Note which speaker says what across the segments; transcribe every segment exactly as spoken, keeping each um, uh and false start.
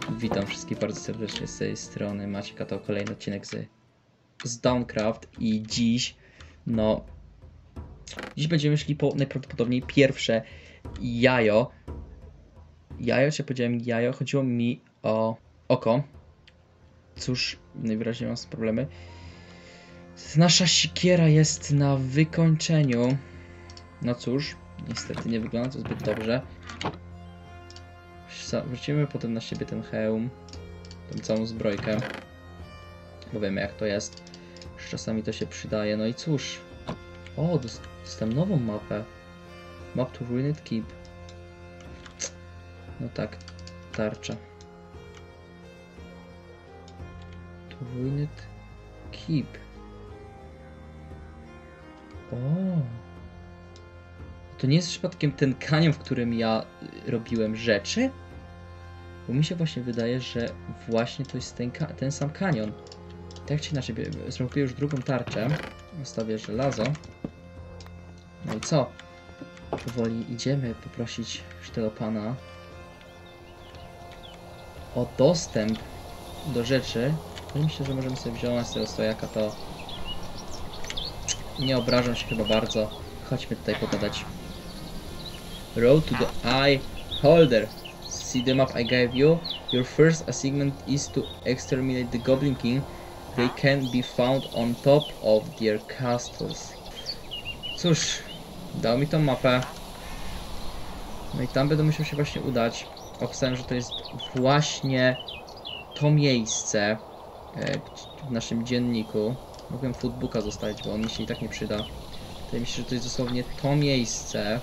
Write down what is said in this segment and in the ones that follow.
Speaker 1: Witam wszystkich bardzo serdecznie z tej strony. Maciek, a to kolejny odcinek z, z Dawncraft i dziś, no, dziś będziemy szli po najprawdopodobniej pierwsze jajo. Jajo, czy ja powiedziałem jajo? Chodziło mi o oko. Cóż, najwyraźniej mam problemy. Nasza sikiera jest na wykończeniu. No cóż, niestety nie wygląda to zbyt dobrze. Wrócimy potem na siebie ten hełm, tą całą zbrojkę, bo wiemy jak to jest, że czasami to się przydaje. No i cóż, o, dostałem nową mapę, Map to Ruined Keep. No tak, tarcza. To Ruined Keep. O, to nie jest przypadkiem ten kanion, w którym ja robiłem rzeczy? Bo mi się właśnie wydaje, że właśnie to jest ten, ten sam kanion. Tak czy inaczej, zrobię już drugą tarczę. Zostawię żelazo. No i co? Powoli idziemy poprosić tego pana o dostęp do rzeczy. No myślę, że możemy sobie wziąć z tego stojaka, to nie obrażam się chyba bardzo. Chodźmy tutaj pogadać. Road to the Eye Holder. See the map I gave you? Your first assignment is to exterminate the Goblin King. They can be found on top of their castles. Cóż, dał mi tą mapę. No i tam będę musiał się właśnie udać. Opisałem, że to jest właśnie to miejsce w naszym dzienniku. Mogłem foodbooka zostawić, bo on mi się i tak nie przyda. Wydaje mi się, że to jest dosłownie to miejsce.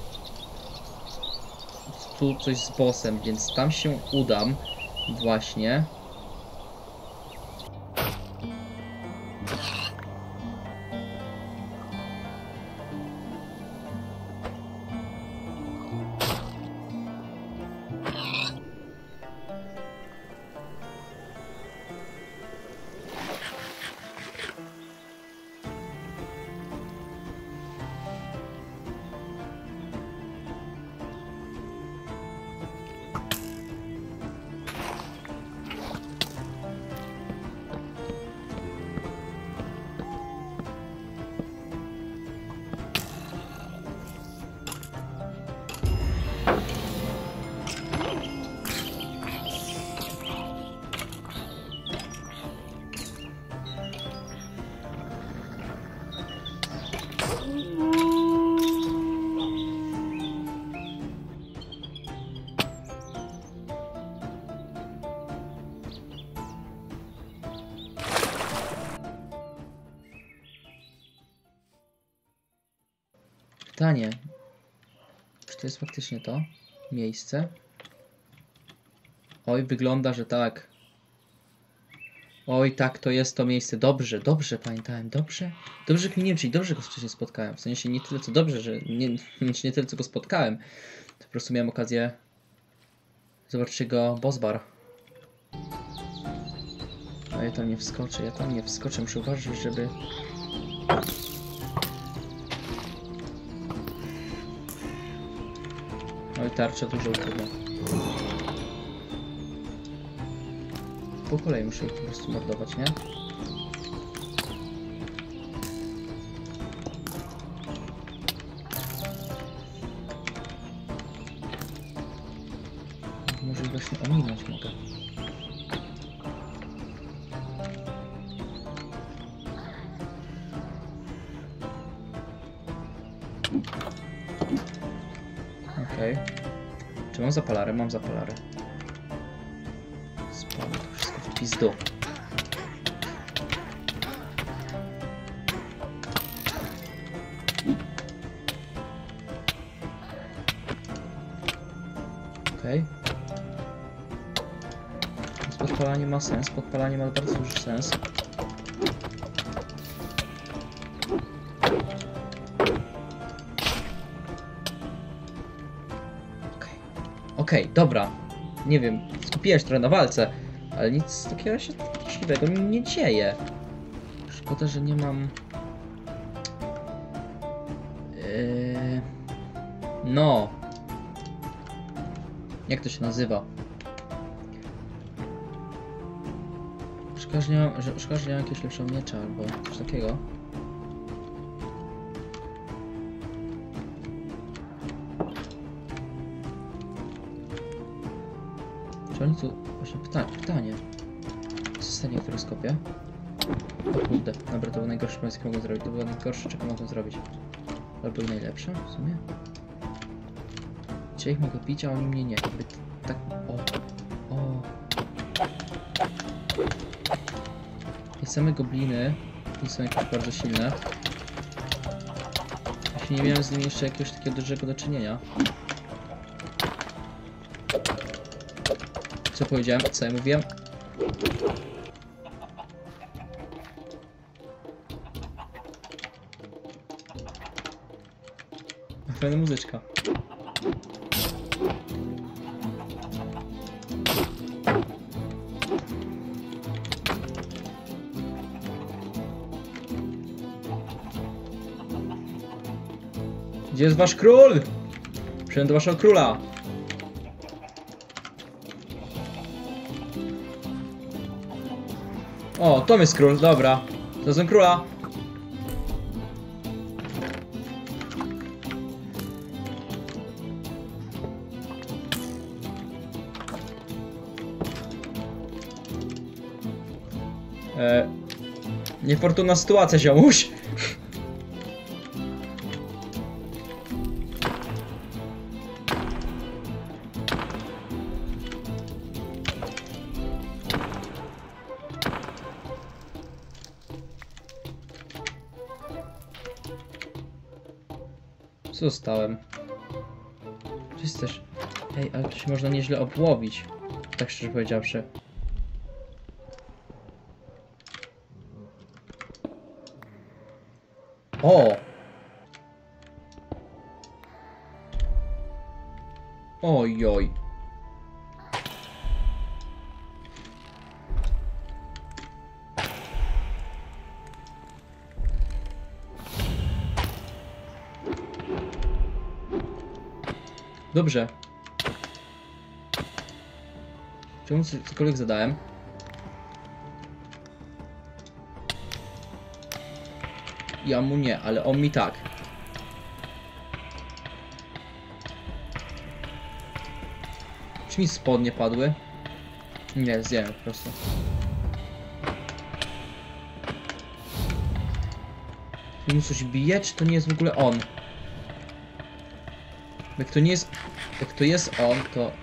Speaker 1: Tu coś z bossem, więc tam się udam właśnie. Pytanie, czy to jest faktycznie to miejsce? Oj, wygląda, że tak. Oj, tak, to jest to miejsce. Dobrze, dobrze pamiętałem, dobrze. Dobrze kminiłem, czyli dobrze go wcześniej spotkałem. W sensie nie tyle co dobrze, że nie, nie tyle co go spotkałem. To po prostu miałem okazję zobaczyć jego boss bar. A ja tam nie wskoczę, ja tam nie wskoczę. Muszę uważać, żeby... Oj, tarcza dużo ukrywa. Po kolei muszę ich po prostu mordować, nie? Może ich właśnie ominąć mogę. Okej. Okay. Czy mam zapalarę? Mam zapalarę. Spalę to wszystko w pizdu. Okej. Okay. Podpalanie ma sens. Podpalanie ma bardzo duży sens. Okej, okay, dobra. Nie wiem, skupiłem się trochę na walce, ale nic takiego się dziwnego mi nie dzieje. Szkoda, że nie mam... Yy... No. Jak to się nazywa? Szkoda, że nie mam, że, szkoda, że nie mam jakiegoś lepszego miecza albo coś takiego. Czy oni tu... Właśnie pyta pytanie. Co się stanie, które skopię? O kurde, dobra, to był najgorszy pomysł, jaki mogłem zrobić. To było najgorsze, czego mogłem zrobić. Albo i najlepsze w sumie. Czy ich mogę pić, a oni mnie nie. Jakby tak... O. O. I same gobliny nie są jakieś bardzo silne. Jeśli nie miałem z nimi jeszcze jakiegoś takiego dużego do czynienia. Co powiedziałem? Co ja mówiłem? Fajna muzyczka. Gdzie jest wasz król? Przyjdę do waszego króla. O, to jest król, dobra. To są króla. E, niefortunna sytuacja, ziomuś. Co dostałem? Czy jest też... Ej, ale to się można nieźle obłowić. Tak szczerze powiedziawszy. O! Oj, oj. Dobrze. Czemu cokolwiek zadałem? Ja mu nie, ale on mi tak. Czy mi spodnie padły? Nie, zjem po prostu. Czy mu coś bije, czy to nie jest w ogóle on? Jak to nie jest... Jak to jest on, to...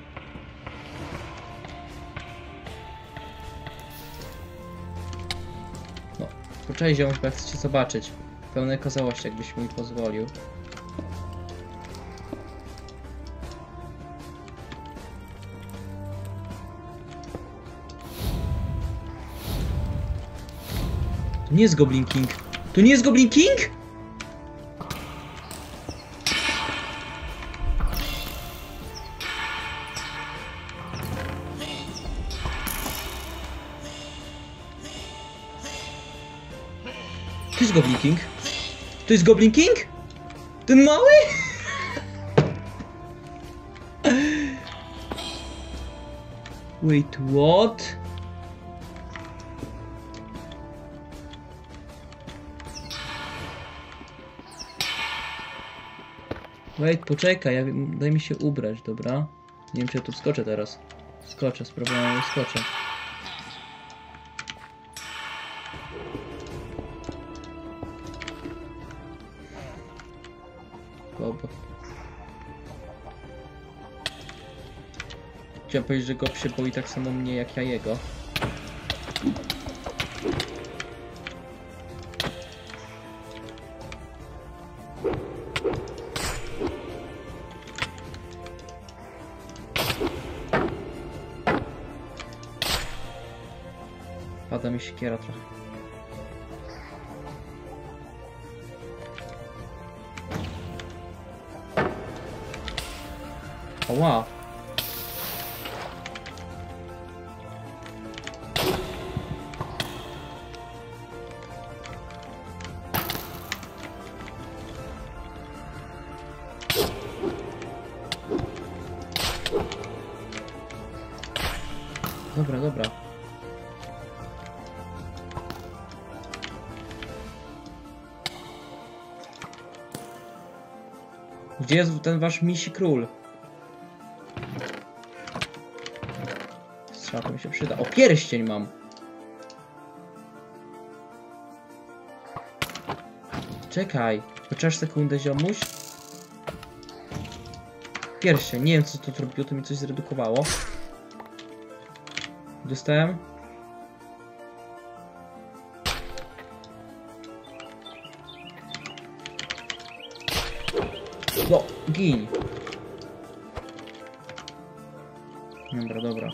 Speaker 1: No, poczekaj ziomuś, bo ja chcę cię zobaczyć. W pełnej okazałości, jakbyś mi pozwolił. To nie jest Goblin King! To nie jest Goblin King?! To jest Goblin King? To jest Goblin King? Ten mały? Wait, what? Wait, poczekaj, ja, daj mi się ubrać, dobra? Nie wiem, czy ja tu wskoczę teraz. Skoczę, z problemem skoczę. Bob. Chciałem powiedzieć, że Gob się boi tak samo mnie, jak ja jego. Pada mi siekiera trochę. Oła. Dobra, dobra. Gdzie jest ten wasz misi król? Strzałka mi się przyda. O, pierścień mam! Czekaj. Chociaż sekundę, ziomuś. Pierścień. Nie wiem, co to zrobiło. To mi coś zredukowało. Dostałem. No, gin. Dobra, dobra.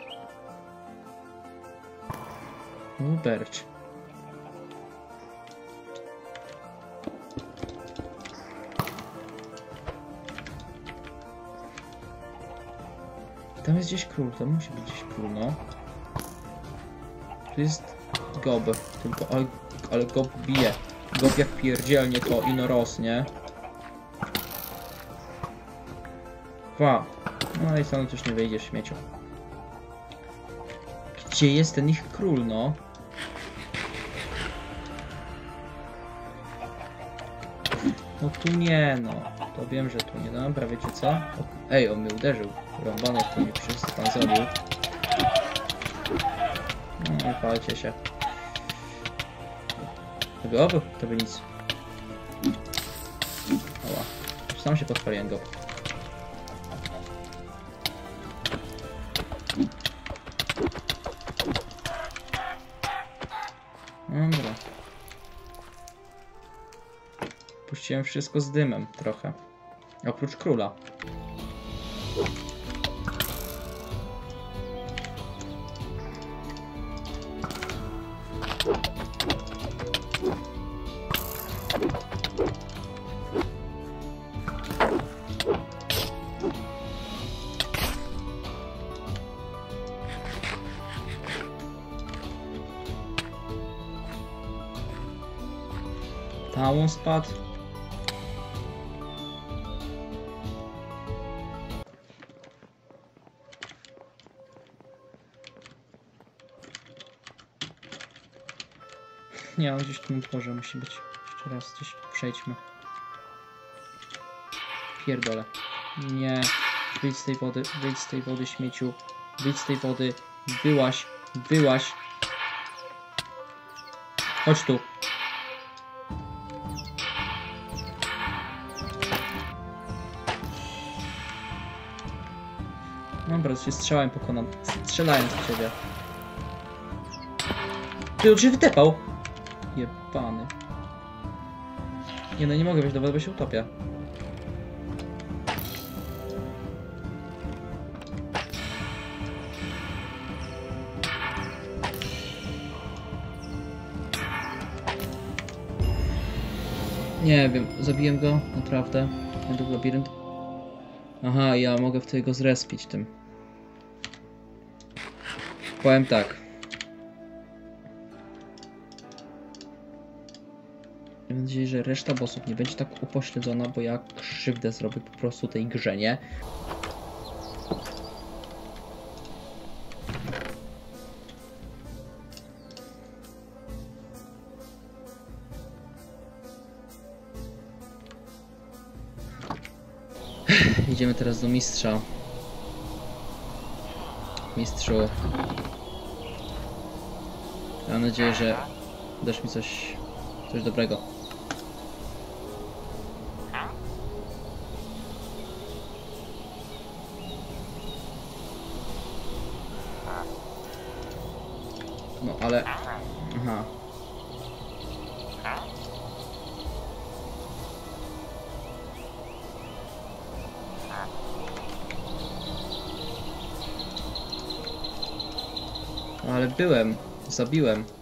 Speaker 1: Uberć. Tam jest gdzieś król, tam musi być gdzieś król, no. Tu jest gob, tylko, ale, ale gob bije. Gob jak pierdzielnie to ino rosnie. Dwa. No i stąd już nie wyjdziesz, śmieciu. Gdzie jest ten ich król, no? No tu nie, no. To wiem, że tu nie. Dobra, wiecie co? Ej, on mnie uderzył. Rąbano to mi wszyscy pan zrobił. No nie palcie się. To by oby, to by nic. Oła. Sam się podpaliłem go. Dobra. Puściłem wszystko z dymem trochę. Oprócz króla. Tam on spadł. Nie, on gdzieś tu na dworze musi być. Jeszcze raz gdzieś przejdźmy. Pierdolę. Nie. Wyjdź z tej wody, wyjdź z tej wody, śmieciu. Wyjdź z tej wody. Wyłaź, wyłaź. Chodź tu. Dobra, to się strzałem pokonam. Strzelając w ciebie. Ty on się wytepał! Jebany. Nie no, nie mogę wejść do wody, bo się utopię. Nie wiem, zabiłem go, naprawdę. Według labirynt. Aha, ja mogę wtedy go zrespić tym. Powiem tak. Mam nadzieję, że reszta bossów nie będzie tak upośledzona, bo ja krzywdę zrobię po prostu tej grze, nie? Idziemy teraz do mistrza. Mistrzu. Mam nadzieję, że dasz mi coś, coś dobrego. No ale... Aha. Ale byłem, zabiłem.